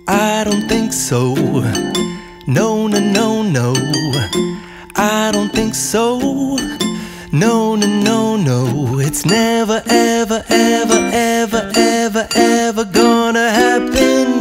I don't think so. No, no, no, no. I don't think so. No, no, no, no. It's never, ever, ever, ever, ever, ever gonna happen.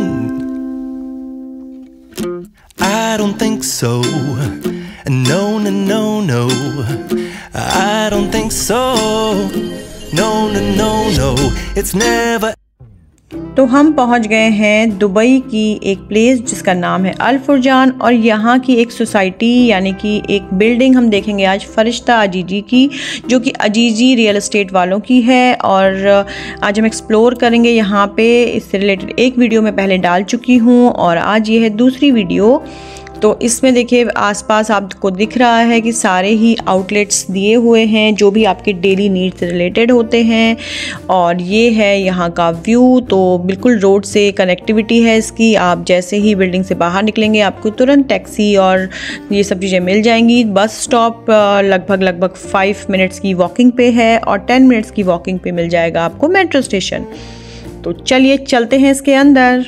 I don't think so. No, no, no, no. I don't think so. No, no, no, no. It's never. तो हम पहुंच गए हैं Dubai की एक place जिसका नाम है अल फुरजान, और यहाँ की एक सोसाइटी यानी कि एक बिल्डिंग हम देखेंगे आज फरिश्ता अजीजी की, जो कि अजीजी रियल एस्टेट वालों की है। और आज हम एक्सप्लोर करेंगे यहाँ पे। इससे रिलेटेड एक वीडियो मैं पहले डाल चुकी हूँ और आज ये है दूसरी वीडियो। तो इसमें देखिए आसपास आपको दिख रहा है कि सारे ही आउटलेट्स दिए हुए हैं जो भी आपके डेली नीड्स से रिलेटेड होते हैं। और ये है यहाँ का व्यू। तो बिल्कुल रोड से कनेक्टिविटी है इसकी। आप जैसे ही बिल्डिंग से बाहर निकलेंगे आपको तुरंत टैक्सी और ये सब चीज़ें मिल जाएंगी। बस स्टॉप लगभग 5 मिनट्स की वॉकिंग पे है और 10 मिनट्स की वॉकिंग पे मिल जाएगा आपको मेट्रो स्टेशन। तो चलिए चलते हैं इसके अंदर।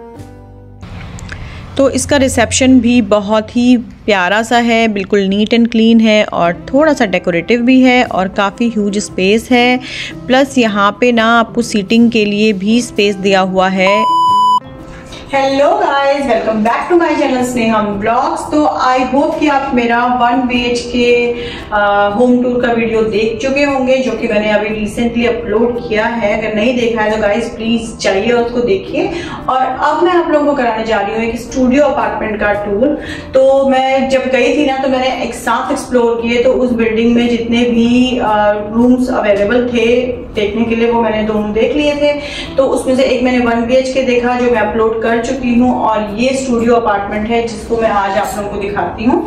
तो इसका रिसेप्शन भी बहुत ही प्यारा सा है, बिल्कुल नीट एंड क्लीन है और थोड़ा सा डेकोरेटिव भी है और काफ़ी ह्यूज स्पेस है। प्लस यहाँ पे ना आपको सीटिंग के लिए भी स्पेस दिया हुआ है। Hello guys, welcome back to my channel Sneha blogs. तो आई होप कि आप मेरा 1 BHK होम टूर का वीडियो देख चुके होंगे, जो कि मैंने अभी रिसेंटली अपलोड किया है। अगर नहीं देखा है तो गाइस प्लीज जाइए उसको देखिए। और अब मैं आप लोगों को कराने जा रही हूँ एक स्टूडियो अपार्टमेंट का टूर। तो मैं जब गई थी ना तो मैंने एक साथ एक्सप्लोर किए। तो उस बिल्डिंग में जितने भी रूम्स अवेलेबल थे देखने के लिए वो मैंने दोनों देख लिए थे। तो उसमें से एक मैंने 1 BHK देखा जो मैं अपलोड कर चुकी हूँ, और ये स्टूडियो अपार्टमेंट है जिसको मैं आज आप लोगों को दिखाती हूँ।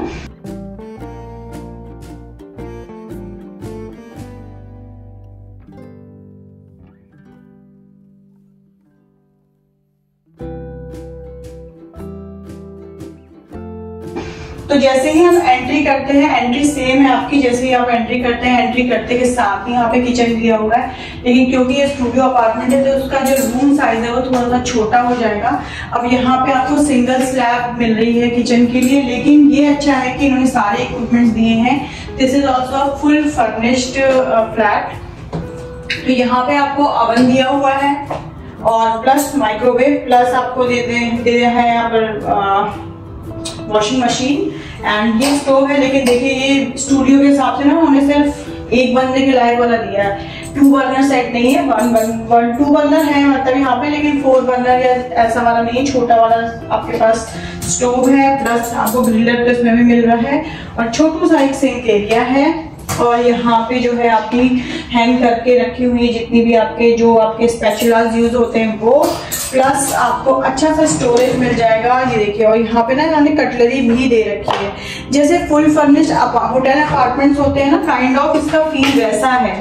तो जैसे ही हम एंट्री करते हैं, एंट्री सेम है आपकी जैसे ही आप एंट्री करते हैं। एंट्री करते के साथ ही यहाँ पे किचन दिया हुआ है, लेकिन क्योंकि ये स्टूडियो अपार्टमेंट है तो उसका जो रूम साइज है वो थोड़ा सा छोटा हो जाएगा। अब यहाँ पे आपको सिंगल स्लैब मिल रही है किचन के लिए, लेकिन ये अच्छा है कि इन्होंने सारे इक्विपमेंट्स दिए हैं। This is also a full furnished flat. तो यहाँ पे आपको ओवन दिया हुआ है और प्लस माइक्रोवेव, प्लस आपको दे है यहाँ पर वॉशिंग मशीन एंड ये स्टोव है। लेकिन देखिए ये स्टूडियो के हिसाब से ना उन्होंने सिर्फ एक बंदे के लायक वाला दिया है। 2 बर्नर सेट नहीं है, 2 बर्नर है मतलब यहाँ पे, लेकिन 4 बर्नर या ऐसा वाला नहीं है। छोटा वाला आपके पास स्टोव है, प्लस आपको ग्रिलर तो इसमें भी मिल रहा है और छोटू सा एक सिंक एरिया है। और यहाँ पे जो है आपकी हैंग करके रखी हुई है जितनी भी आपके स्पैचुलास यूज होते हैं वो, प्लस आपको अच्छा सा स्टोरेज मिल जाएगा। ये देखिए, और यहाँ पे ना इन्होंने कटलरी भी दे रखी है। जैसे फुल फर्निश्ड होटल अपार्टमेंट्स होते हैं ना, काइंड ऑफ इसका फील वैसा है।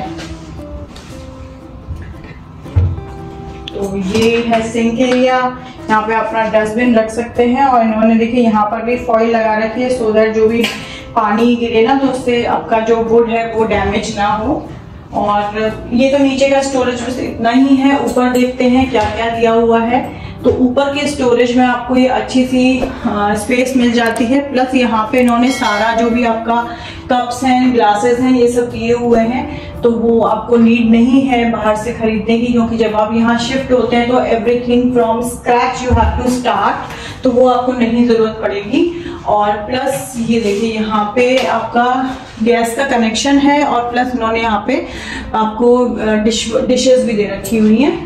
तो ये है सिंक एरिया, यहाँ पे अपना डस्टबिन रख सकते हैं। और इन्होंने देखिए यहाँ पर भी फॉइल लगा रखी है सो दैट जो भी पानी गिरे ना तो उससे आपका जो वुड है वो डैमेज ना हो। और ये तो नीचे का स्टोरेज बस इतना ही है। ऊपर देखते हैं क्या क्या दिया हुआ है। तो ऊपर के स्टोरेज में आपको ये अच्छी सी स्पेस मिल जाती है। प्लस यहाँ पे इन्होंने सारा जो भी आपका कप्स हैं, ग्लासेस हैं, ये सब दिए हुए हैं। तो वो आपको नीड नहीं है बाहर से खरीदने की, क्योंकि जब आप यहाँ शिफ्ट होते हैं तो everything from scratch you have to start, तो वो आपको नहीं जरूरत पड़ेगी। और प्लस ये देखिए यहाँ पे आपका गैस का कनेक्शन है और प्लस इन्होंने यहाँ पे आपको डिशेस भी दे रखी हुई हैं।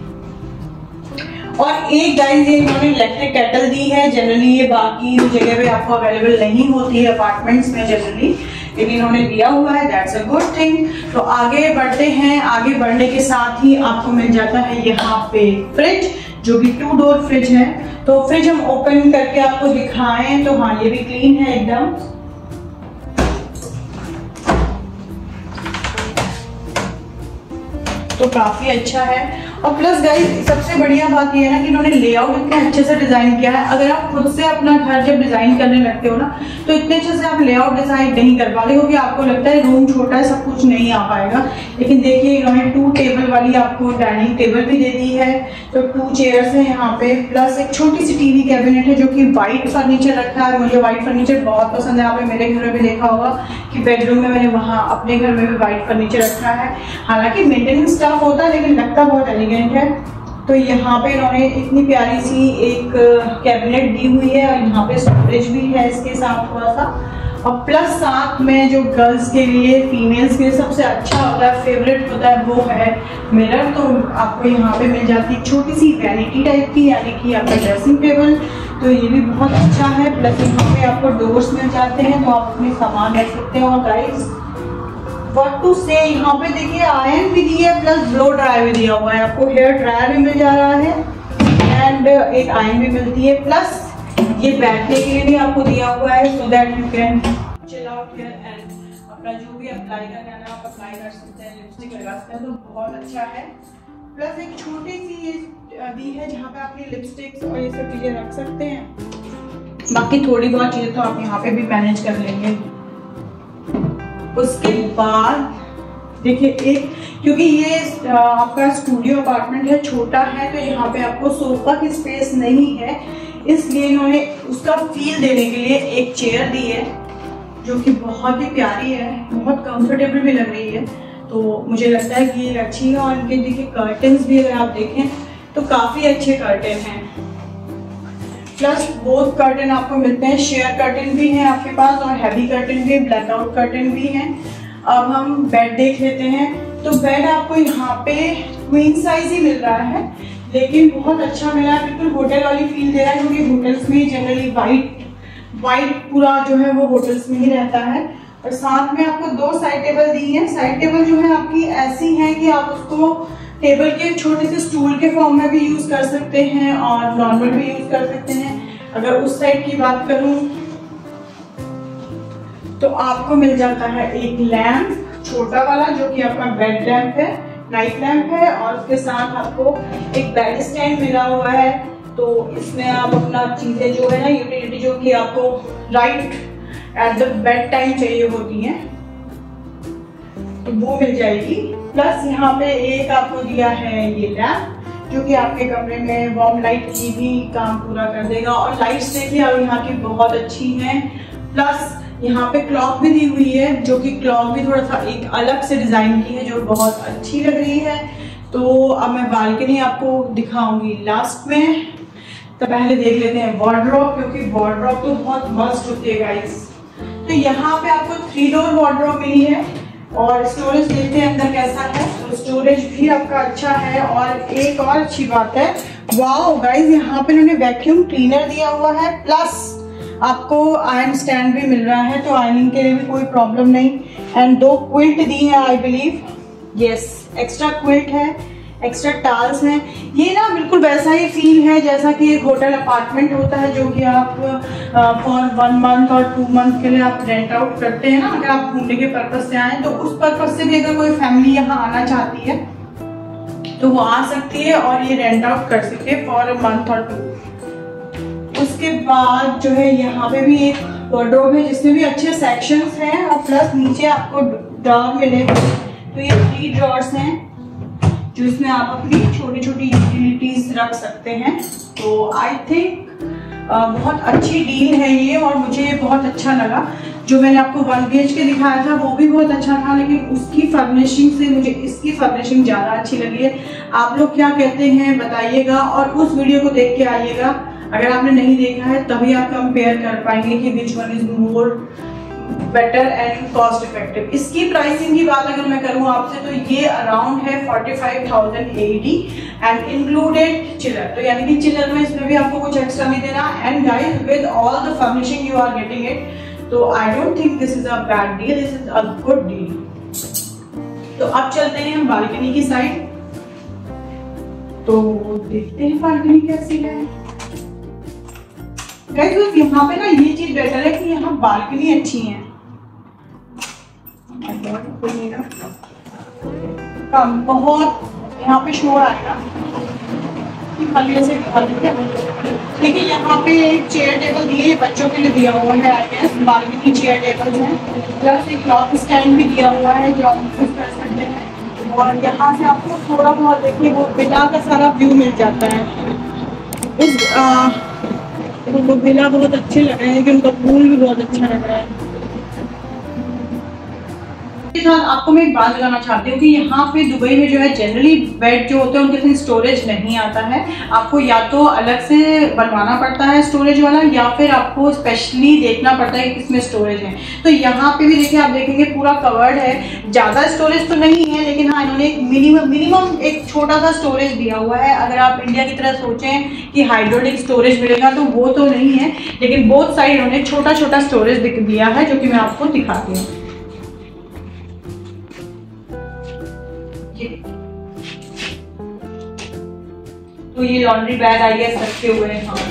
और एक गाइस ये इन्होंने इलेक्ट्रिक केटल दी है। जनरली ये बाकी जगह पे आपको अवेलेबल नहीं होती है अपार्टमेंट्स में जनरली, लेकिन इन्होंने दिया हुआ है, दैट्स अ गुड थिंग। तो आगे बढ़ते हैं। आगे बढ़ने के साथ ही आपको मिल जाता है यहाँ पे फ्रिज, जो भी 2 डोर फ्रिज है। तो फ्रिज हम ओपन करके आपको दिखाएं तो हाँ, ये भी क्लीन है एकदम। तो काफी अच्छा है। और प्लस गाइस सबसे बढ़िया बात ये है ना कि इन्होंने लेआउट इतने अच्छे से डिजाइन किया है। अगर आप खुद से अपना घर जब डिजाइन करने लगते हो ना तो इतने अच्छे से आप लेआउट डिजाइन नहीं कर पाते, क्योंकि आपको लगता है रूम छोटा है, सब कुछ नहीं आ पाएगा। लेकिन देखिए इन्होंने 2 टेबल वाली आपको डाइनिंग टेबल भी दे दी है, तो 2 चेयर्स है यहाँ पे, प्लस एक छोटी सी टीवी कैबिनेट है जो कि व्हाइट फर्नीचर रखा है। मुझे व्हाइट फर्नीचर बहुत पसंद है। आपने मेरे घर में भी देखा होगा कि बेडरूम में मैंने वहाँ अपने घर में भी व्हाइट फर्नीचर रखा है। हालांकि मेंटेनेंस स्टाफ होता है लेकिन लगता बहुत एलिगेंट है। तो यहाँ पे इन्होंने इतनी प्यारी सी एक कैबिनेट दी हुई है, और यहाँ पे स्टोरेज भी है इसके साथ थोड़ा सा। और प्लस साथ में जो गर्ल्स के लिए, फीमेल्स के लिए सबसे अच्छा होता है, फेवरेट होता है, वो है मिरर। तो आपको यहाँ पे मिल जाती है छोटी सी वैनिटी टाइप की, यानी कि आपका ड्रेसिंग टेबल। तो ये भी बहुत अच्छा है। प्लस यहाँ पे आपको डोर्स मिल जाते हैं, तो आप अपने सामान रख सकते हैं। और गाइस व्हाट टू से, यहाँ पे देखिए आयरन भी दी है, प्लस ब्लो ड्रायर भी दिया हुआ है। आपको हेयर ड्रायर भी मिल जा रहा है एंड एक आयरन भी मिलती है। प्लस ये बैठने के लिए भी आपको दिया हुआ है, so that you can chill out here and अपना जो भी अप्लाई करना है आप अप्लाई कर सकते हैं, लिपस्टिक लगा सकते हैं। तो बहुत अच्छा है। प्लस एक छोटी सी ये दी है जहाँ पे अपनी लिपस्टिक्स और ये सब चीजें रख सकते हैं। बाकी थोड़ी बहुत चीजें तो आप यहाँ पे भी मैनेज कर लेंगे। उसके बाद देखिए एक, क्योंकि ये आपका स्टूडियो अपार्टमेंट है, छोटा है, तो यहाँ पे आपको सोफा की स्पेस नहीं है, इसलिए इन्होंने उसका फील देने के लिए एक चेयर दी है जो कि बहुत ही प्यारी है, बहुत कंफर्टेबल भी लग रही है। तो मुझे लगता है कि ये अच्छी है। और इनके देखिए कर्टन्स भी अगर आप देखें तो काफी अच्छे कर्टन हैं। प्लस बोथ कर्टन आपको मिलते हैं, शेयर कर्टन भी है आपके पास और हैवी कर्टन भी, ब्लैकआउट कर्टन भी है। अब हम बेड देख लेते हैं। तो बेड आपको यहाँ पे क्वीन साइज ही मिल रहा है, लेकिन बहुत अच्छा मिला है, बिल्कुल होटल वाली फील दे रहा है, क्योंकि होटल्स में जनरली वाइट पूरा जो है वो होटल्स में ही रहता है। और साथ में आपको 2 साइड टेबल दी है। साइड टेबल जो है आपकी ऐसी है कि आप उसको टेबल के छोटे से स्टूल के फॉर्म में भी यूज कर सकते हैं और नॉर्मल भी यूज कर सकते हैं। अगर उस साइड की बात करूं तो आपको मिल जाता है एक लैंप छोटा वाला, जो कि आपका बेड लैंप है, नाइट लैंप है। और उसके साथ आपको एक बेड स्टैंड मिला हुआ है। तो इसमें आप अपना चीजें जो है ना, यूटिलिटी जो कि आपको right at the bed time चाहिए होती है, तो वो मिल जाएगी। प्लस यहाँ पे एक आपको दिया है ये लैंप, जो कि आपके कमरे में वार्म लाइट की भी काम पूरा कर देगा। और लाइट्स देखिए अब यहाँ की बहुत अच्छी हैं। प्लस यहाँ पे क्लॉक भी दी हुई है, जो कि क्लॉक भी थोड़ा सा एक अलग से डिजाइन की है, जो बहुत अच्छी लग रही है। तो अब मैं बालकनी आपको दिखाऊंगी लास्ट में। तो पहले देख लेते हैं वार्डरोब, क्योंकि वार्डरोब तो बहुत मस्त होती है गाइस। तो यहाँ पे आपको 3 डोर वार्डरोब मिली है। और स्टोरेज देखते हैं अंदर कैसा है। तो स्टोरेज भी आपका अच्छा है। और एक और अच्छी बात है, वाओ गाइस, यहाँ पे इन्होंने वैक्यूम क्लीनर दिया हुआ है, प्लस आपको आयरन स्टैंड भी मिल रहा है, तो आयरनिंग के लिए भी कोई प्रॉब्लम नहीं। एंड 2 क्विल्ट दी है I believe, yes, extra quilt है, एक्स्ट्रा टाल्स हैं। ये ना बिल्कुल वैसा ही फील है जैसा कि एक होटल अपार्टमेंट होता है, जो कि आप फॉर 1 मंथ और 2 मंथ के लिए आप रेंट आउट करते हैं ना। अगर आप घूमने के पर्पज से आए तो उस पर्पज से भी अगर कोई फैमिली यहाँ आना चाहती है तो वो आ सकती है और ये रेंट आउट कर सकती है फॉर अ मंथ और 2। उसके बाद जो है यहाँ पे भी एक वार्डरोब है जिसमें भी अच्छे सेक्शंस हैं। और प्लस नीचे आपको ड्रॉर मिलेगा। तो ये 3 ड्रॉर्स हैं जो इसमें आप अपनी छोटी छोटी यूटिलिटीज रख सकते हैं। तो आई थिंक बहुत अच्छी डील है ये, और मुझे बहुत अच्छा लगा। जो मैंने आपको 1 BHK दिखाया था वो भी बहुत अच्छा था, लेकिन उसकी फर्निशिंग से मुझे इसकी फर्निशिंग ज़्यादा अच्छी लगी है। आप लोग क्या कहते हैं बताइएगा, और उस वीडियो को देख के आइएगा। अगर आपने नहीं देखा है तभी आप कंपेयर कर पाएंगे कि which one is more better and cost effective. इसकी प्राइसिंग की बात अगर मैं करूं आपसे तो ये अराउंड है 45,000 AED एंड इंक्लूडेड चिलर। तो यानी कि चिलर में इसमें भी आपको कुछ एक्स्ट्रा नहीं देना। And guys with all the furnishing you are getting it, तो I don't think this is a bad deal, this is a good deal. तो अब चलते हैं हम बालकनी की साइड। तो देखते हैं बालकनी कैसी है। गाइस बस यहाँ पे ना ये चीज बेटर है कि यहाँ बालकनी अच्छी है। कम बहुत यहाँ पे शोर आएगा खाली से देखिए। यहाँ पे एक चेयर टेबल दिए है, बच्चों के लिए दिया हुआ है, I guess balcony chair table है, प्लस एक क्लॉक स्टैंड भी दिया हुआ है जो आप यूज कर सकते हैं। और यहाँ से आपको थोड़ा बहुत देखिए वो विला का सारा व्यू मिल जाता है। इस उनको विला बहुत अच्छे लग रहे हैं कि उनका पूल भी बहुत अच्छा लग रहा है। साथ आपको मैं एक बात बताना चाहती हूँ कि यहाँ पे दुबई में जो है जनरली बेड जो होते हैं उनके साथ स्टोरेज नहीं आता है। आपको या तो अलग से बनवाना पड़ता है स्टोरेज वाला, या फिर आपको स्पेशली देखना पड़ता है कि किसमें स्टोरेज है। तो यहाँ पे भी देखिए, आप देखेंगे पूरा कवर्ड है। ज़्यादा स्टोरेज तो नहीं है, लेकिन हाँ इन्होंने एक मिनिमम एक छोटा सा स्टोरेज दिया हुआ है। अगर आप इंडिया की तरह सोचें कि हाइड्रोलिक स्टोरेज मिलेगा तो वो तो नहीं है, लेकिन बोथ साइड इन्होंने छोटा छोटा स्टोरेज दिया है, जो कि मैं आपको दिखाती हूँ। तो ये लॉन्ड्री बैग आई है रखे हुए हैं। हाँ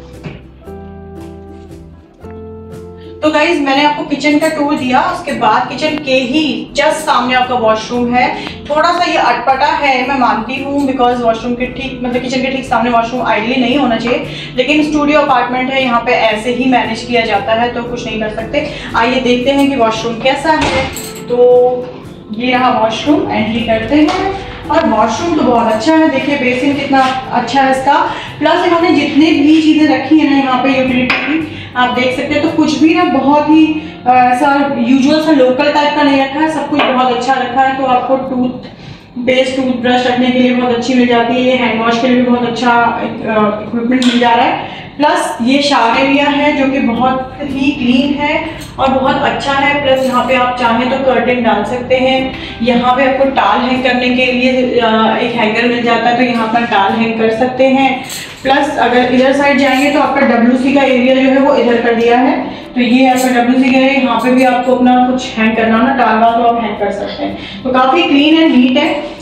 तो गाइज मैंने आपको किचन का टूर दिया, उसके बाद किचन के ही जस्ट सामने आपका वॉशरूम है। थोड़ा सा ये अटपटा है मैं मानती हूँ, बिकॉज वॉशरूम के ठीक मतलब किचन के ठीक सामने वॉशरूम आइडियली नहीं होना चाहिए, लेकिन स्टूडियो अपार्टमेंट है, यहाँ पे ऐसे ही मैनेज किया जाता है तो कुछ नहीं कर सकते। आइए देखते हैं कि वॉशरूम कैसा है। तो ये रहा वॉशरूम, एंट्री करते हैं और वॉशरूम तो बहुत अच्छा है। देखिए बेसिन कितना अच्छा है इसका, प्लस इन्होंने जितने भी चीज़ें रखी है ना यहाँ पे यूटिलिटी की आप देख सकते हैं, तो कुछ भी ना बहुत ही ऐसा यूजुअल सा लोकल टाइप का नहीं रखा है, सब कुछ बहुत अच्छा रखा है। तो आपको टूथब्रश रखने के लिए बहुत अच्छी मिल जाती है, ये हैंड वॉश के लिए भी बहुत अच्छा इक्विपमेंट मिल जा रहा है। प्लस ये शावर एरिया है जो कि बहुत ही क्लीन है और बहुत अच्छा है। प्लस यहाँ पे आप चाहें तो कर्टेन डाल सकते हैं। यहाँ पे आपको टाल हैंग करने के लिए एक हैंगर मिल जाता है, तो यहाँ पर टाल हैंग कर सकते हैं। प्लस अगर इधर साइड जाएंगे तो आपका WC का एरिया जो है वो इधर कर दिया है, तो ये आपका WC का है। यहाँ पे भी आपको अपना कुछ हैंग करना हो ना टाल वाल तो आप हैंग कर सकते हैं। तो काफ़ी क्लीन है, नीट है।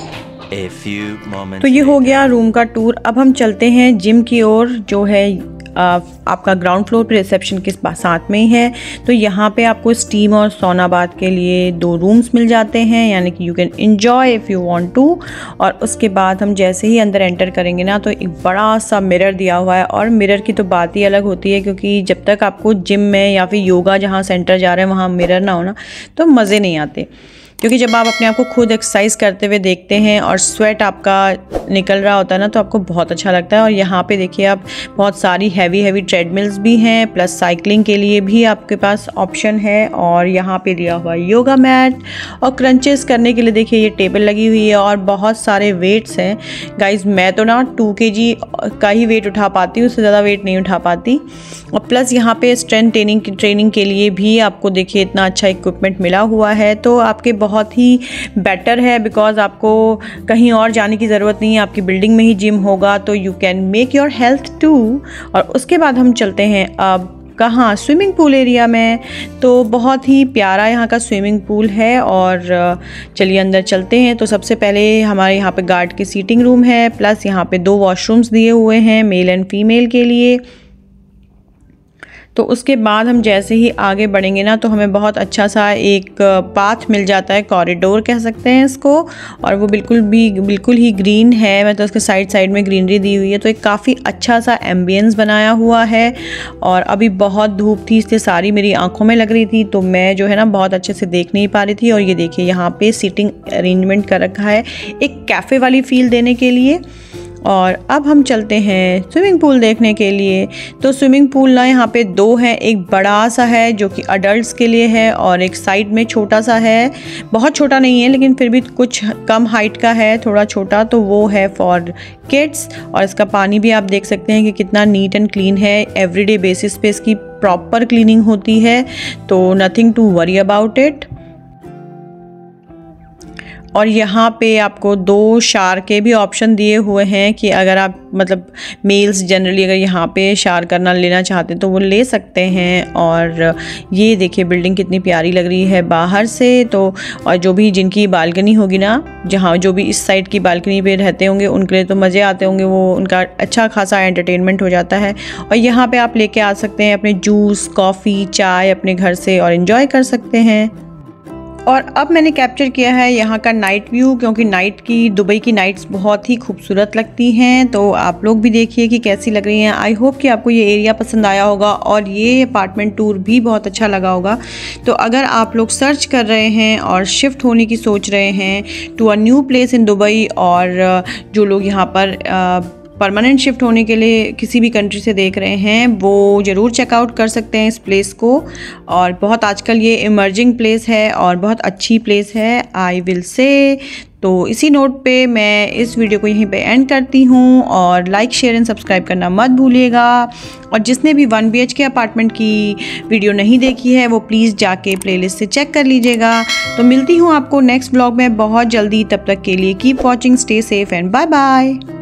तो ये हो गया रूम का टूर। अब हम चलते हैं जिम की ओर, जो है आपका ग्राउंड फ्लोर पे रिसेप्शन के साथ में ही है। तो यहाँ पे आपको स्टीम और सोना बाथ के लिए 2 रूम्स मिल जाते हैं, यानी कि you can enjoy if you want to. और उसके बाद हम जैसे ही अंदर एंटर करेंगे ना, तो एक बड़ा सा मिरर दिया हुआ है। और मिरर की तो बात ही अलग होती है, क्योंकि जब तक आपको जिम में या फिर योगा जहाँ सेंटर जा रहे हैं वहाँ मिरर ना हो ना तो मज़े नहीं आते। क्योंकि जब आप अपने आप को खुद एक्सरसाइज करते हुए देखते हैं और स्वेट आपका निकल रहा होता है ना, तो आपको बहुत अच्छा लगता है। और यहाँ पे देखिए आप बहुत सारी हैवी ट्रेडमिल्स भी हैं, प्लस साइकिलिंग के लिए भी आपके पास ऑप्शन है। और यहाँ पे दिया हुआ योगा मैट और क्रंचेस करने के लिए देखिए ये टेबल लगी हुई है और बहुत सारे वेट्स हैं। गाइज मैं तो ना 2 kg का ही वेट उठा पाती हूँ, उससे ज़्यादा वेट नहीं उठा पाती। और प्लस यहाँ पे स्ट्रेंथ ट्रेनिंग के लिए भी आपको देखिए इतना अच्छा इक्विपमेंट मिला हुआ है, तो आपके बहुत ही बेटर है। बिकॉज आपको कहीं और जाने की ज़रूरत नहीं है, आपकी बिल्डिंग में ही जिम होगा, तो you can make your health too. और उसके बाद हम चलते हैं अब कहाँ, स्विमिंग पूल एरिया में। तो बहुत ही प्यारा यहाँ का स्विमिंग पूल है और चलिए अंदर चलते हैं। तो सबसे पहले हमारे यहाँ पे गार्ड की सीटिंग रूम है, प्लस यहाँ पे 2 वॉशरूम्स दिए हुए हैं मेल एंड फीमेल के लिए। तो उसके बाद हम जैसे ही आगे बढ़ेंगे ना, तो हमें बहुत अच्छा सा एक पाथ मिल जाता है, कॉरिडोर कह सकते हैं इसको। और वो बिल्कुल ही ग्रीन है, मतलब उसके साइड में ग्रीनरी दी हुई है, तो एक काफ़ी अच्छा सा एम्बियंस बनाया हुआ है। और अभी बहुत धूप थी, इसलिए सारी मेरी आंखों में लग रही थी, तो मैं जो है ना बहुत अच्छे से देख नहीं पा रही थी। और ये देखिए यहाँ पे सीटिंग अरेंजमेंट कर रखा है एक कैफ़े वाली फील देने के लिए। और अब हम चलते हैं स्विमिंग पूल देखने के लिए। तो स्विमिंग पूल ना यहाँ पे 2 हैं, एक बड़ा सा है जो कि अडल्ट्स के लिए है और एक साइड में छोटा सा है, बहुत छोटा नहीं है लेकिन फिर भी कुछ कम हाइट का है, थोड़ा छोटा, तो वो है फॉर किड्स। और इसका पानी भी आप देख सकते हैं कि कितना नीट एंड क्लीन है, एवरीडे बेसिस पे इसकी प्रॉपर क्लीनिंग होती है, तो nothing to worry about it. और यहाँ पे आपको 2 शावर के भी ऑप्शन दिए हुए हैं कि अगर आप मतलब मेल्स जनरली अगर यहाँ पे शावर करना लेना चाहते हैं तो वो ले सकते हैं। और ये देखिए बिल्डिंग कितनी प्यारी लग रही है बाहर से। तो और जो भी जिनकी बालकनी होगी ना, जहाँ जो भी इस साइड की बालकनी पे रहते होंगे उनके लिए तो मज़े आते होंगे, वो उनका अच्छा खासा एंटरटेनमेंट हो जाता है। और यहाँ पर आप लेके आ सकते हैं अपने जूस, कॉफ़ी, चाय अपने घर से और इन्जॉय कर सकते हैं। और अब मैंने कैप्चर किया है यहाँ का नाइट व्यू, क्योंकि नाइट की दुबई की नाइट्स बहुत ही खूबसूरत लगती हैं। तो आप लोग भी देखिए कि कैसी लग रही हैं। आई होप कि आपको ये एरिया पसंद आया होगा और ये अपार्टमेंट टूर भी बहुत अच्छा लगा होगा। तो अगर आप लोग सर्च कर रहे हैं और शिफ्ट होने की सोच रहे हैं to a new place in Dubai, और जो लोग यहाँ पर परमानेंट शिफ्ट होने के लिए किसी भी कंट्री से देख रहे हैं, वो ज़रूर चेकआउट कर सकते हैं इस प्लेस को। और बहुत आजकल ये इमर्जिंग प्लेस है और बहुत अच्छी प्लेस है, आई विल से। तो इसी नोट पे मैं इस वीडियो को यहीं पे एंड करती हूँ, और लाइक शेयर एंड सब्सक्राइब करना मत भूलिएगा। और जिसने भी 1 BHK अपार्टमेंट की वीडियो नहीं देखी है वो प्लीज़ जाके प्लेलिस्ट से चेक कर लीजिएगा। तो मिलती हूँ आपको नेक्स्ट ब्लॉग में बहुत जल्दी, तब तक के लिए keep watching, stay safe and bye bye.